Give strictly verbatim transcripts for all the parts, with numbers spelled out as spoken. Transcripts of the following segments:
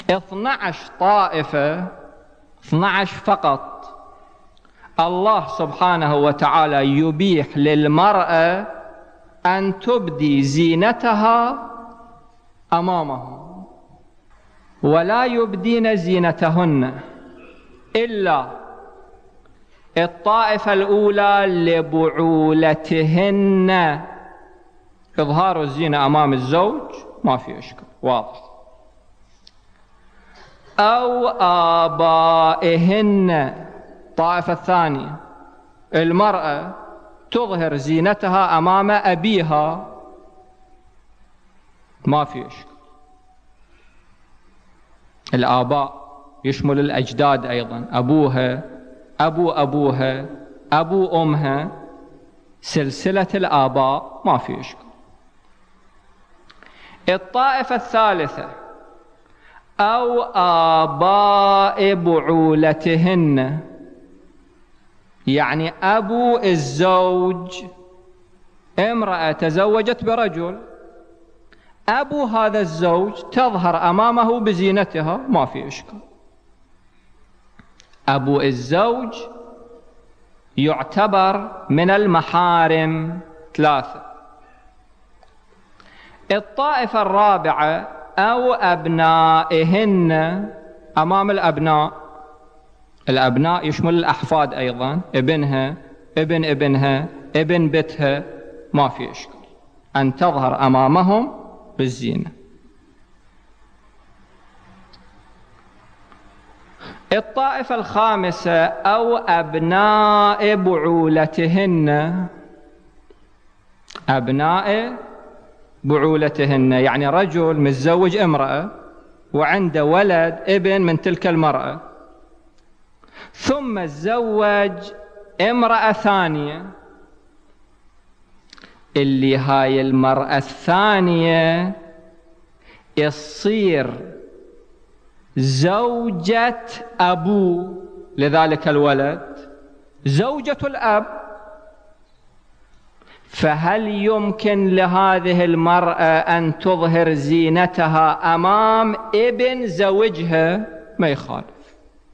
اثنى عشر طائفة، اثنى عشر فقط، الله سبحانه وتعالى يبيح للمرأة أن تبدي زينتها أمامهم، ولا يبدين زينتهن إلا الطائفة الأولى لبعولتهن. إظهار الزينة أمام الزوج ما في إشكال، واضح. أو آبائهن، الطائفة الثانية المرأة تظهر زينتها أمام أبيها، ما في إشكال. الآباء يشمل الأجداد أيضا، أبوها، أبو أبوها، أبو أمها، سلسلة الآباء ما في إشكال. الطائفة الثالثة أو آباء بعولتهن، يعني أبو الزوج، امرأة تزوجت برجل، أبو هذا الزوج تظهر أمامه بزينتها، ما في إشكال. أبو الزوج يعتبر من المحارم ثلاثة. الطائفة الرابعة أو أبنائهن، أمام الأبناء، الأبناء يشمل الأحفاد أيضا، ابنها، ابن ابنها، ابن بنتها، ما في إشكال أن تظهر أمامهم بالزينة. الطائفة الخامسة أو أبناء بعولتهن، أبناء بعولتهن يعني رجل متزوج امرأة وعنده ولد ابن من تلك المرأة، ثم تزوج امرأة ثانية، اللي هاي المرأة الثانية يصير زوجة أبو لذلك الولد، زوجة الأب. فهل يمكن لهذه المرأة أن تظهر زينتها أمام ابن زوجها؟ ما يخالف.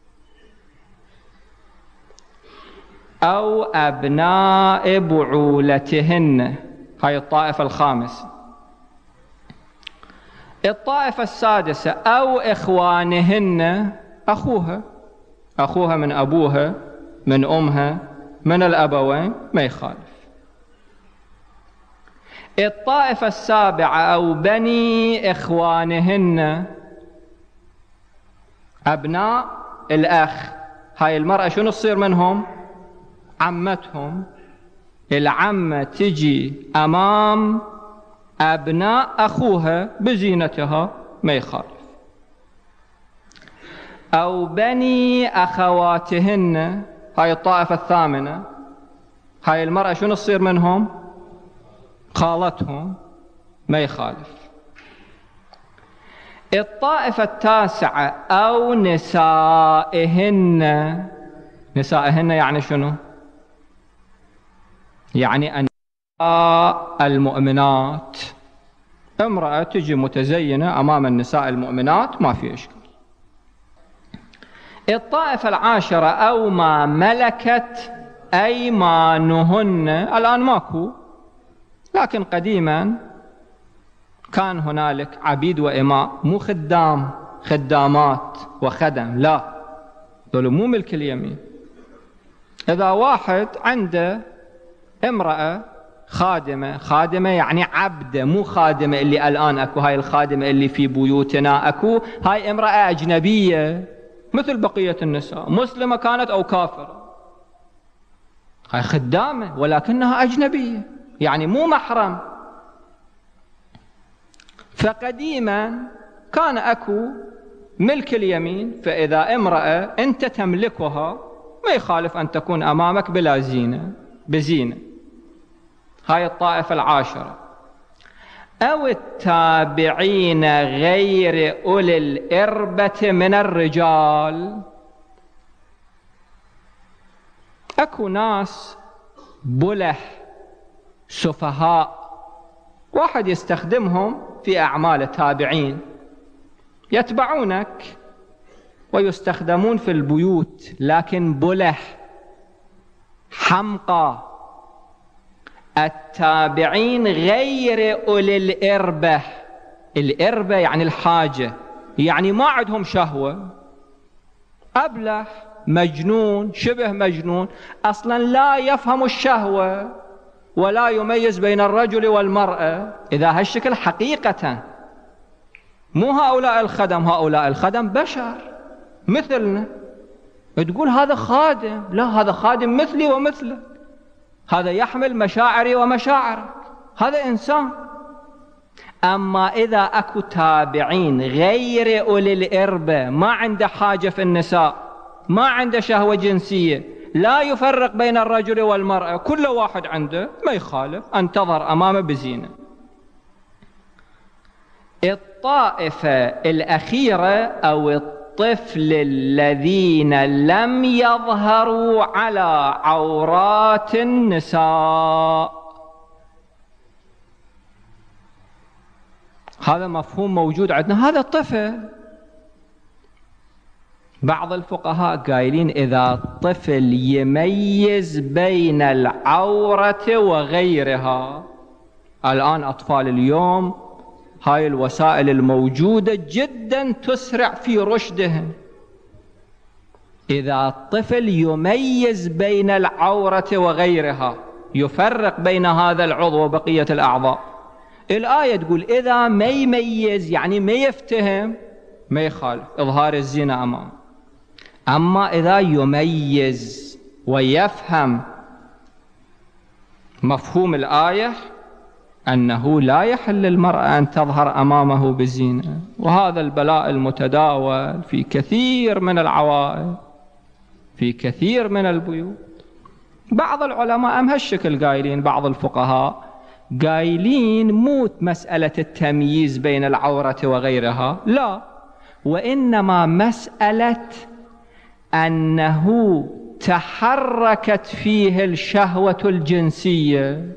أو أبناء بعولتهن، هاي الطائفة الخامسة. الطائفة السادسة أو إخوانهن، أخوها، أخوها من أبوها، من أمها، من الأبوين، ما يخالف. الطائفة السابعة أو بني إخوانهن، أبناء الأخ، هاي المرأة شنو تصير منهم؟ عمتهم. العمة تجي أمام أبناء أخوها بزينتها، ما يخالف. أو بني أخواتهن، هاي الطائفة الثامنة، هاي المرأة شنو تصير منهم؟ خالتهم، ما يخالف. الطائفة التاسعة أو نسائهن، نسائهن يعني شنو؟ يعني أن المؤمنات، امرأة تجي متزينة أمام النساء المؤمنات، ما في إشكال. الطائفة العاشرة أو ما ملكت أيمانهن، الآن ماكو، لكن قديما كان هنالك عبيد وإماء، مو خدام، خدامات وخدم، لا، دول مو ملك اليمين. إذا واحد عنده امرأة خادمة، خادمة يعني عبدة، مو خادمة اللي الآن أكو، هاي الخادمة اللي في بيوتنا أكو، هاي امرأة أجنبية مثل بقية النساء، مسلمة كانت أو كافرة، هاي خدامة ولكنها أجنبية يعني مو محرم. فقديما كان أكو ملك اليمين، فإذا امرأة أنت تملكها ما يخالف أن تكون أمامك بلا زينة، بزينة. هاي الطائفة العاشرة. أو التابعين غير أولي الإربة من الرجال، أكو ناس بله سفهاء، واحد يستخدمهم في أعمال التابعين، يتبعونك ويستخدمون في البيوت، لكن بلح حمقى التابعين غير أولي الإربة. الإربة يعني الحاجة، يعني ما عندهم شهوة، أبلح مجنون شبه مجنون أصلا لا يفهم الشهوة ولا يميز بين الرجل والمرأة. إذا هالشكل حقيقة مو هؤلاء الخدم، هؤلاء الخدم بشر مثلنا. تقول هذا خادم، لا، هذا خادم مثلي ومثلك، هذا يحمل مشاعري ومشاعرك، هذا إنسان. أما إذا أكو تابعين غير أولي الإربة، ما عنده حاجة في النساء، ما عنده شهوة جنسية، لا يفرق بين الرجل والمرأة، كل واحد عنده، ما يخالف أن تظهر أمامه بزينة. الطائفة الأخيرة أو الطفل الذين لم يظهروا على عورات النساء، هذا مفهوم موجود عندنا، هذا الطفل. بعض الفقهاء قايلين إذا الطفل يميز بين العورة وغيرها. الآن أطفال اليوم هاي الوسائل الموجودة جدا تسرع في رشدهم. إذا الطفل يميز بين العورة وغيرها، يفرق بين هذا العضو وبقية الأعضاء. الآية تقول إذا ما يميز يعني ما يفتهم، ما يخالف إظهار الزينة أمامه. أما إذا يميز ويفهم مفهوم الآية أنه لا يحل للمرأة أن تظهر أمامه بزينة، وهذا البلاء المتداول في كثير من العوائل، في كثير من البيوت. بعض العلماء أم هالشكل قايلين، بعض الفقهاء قايلين مو مسألة التمييز بين العورة وغيرها، لا، وإنما مسألة أنه تحركت فيه الشهوة الجنسية.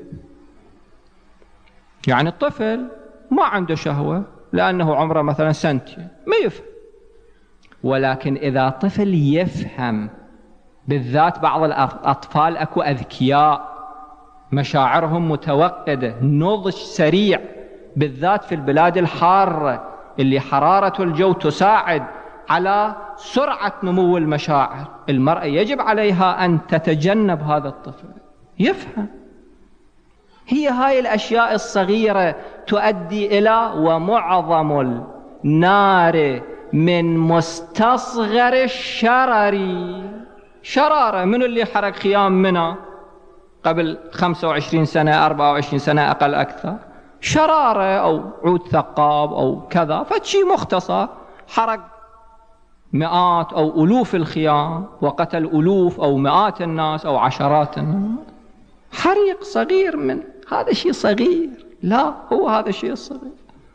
يعني الطفل ما عنده شهوة لأنه عمره مثلا سنتين، ما يفهم. ولكن إذا طفل يفهم، بالذات بعض الأطفال أكو أذكياء، مشاعرهم متوقدة، نضج سريع، بالذات في البلاد الحارة اللي حرارة الجو تساعد على سرعة نمو المشاعر. المرأة يجب عليها أن تتجنب هذا الطفل، يفهم. هي هاي الأشياء الصغيرة تؤدي إلى ومعظم النار من مستصغر الشرر. شرارة من اللي حرق خيام منى قبل خمسة وعشرين سنة، أربعة وعشرين سنة أقل أكثر، شرارة أو عود ثقاب أو كذا، فشي مختصر حرق مئات أو ألوف الخيام وقتل ألوف أو مئات الناس أو عشرات الناس. حريق صغير، من هذا شيء صغير، لا، هو هذا الشيء الصغير.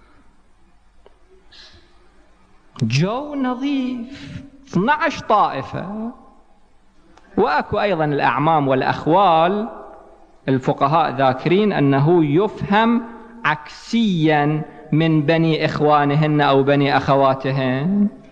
جو نظيف، اثنتي عشرة طائفة. وأكو أيضا الأعمام والأخوال، الفقهاء ذاكرين أنه يفهم عكسيا من بني إخوانهن أو بني أخواتهن.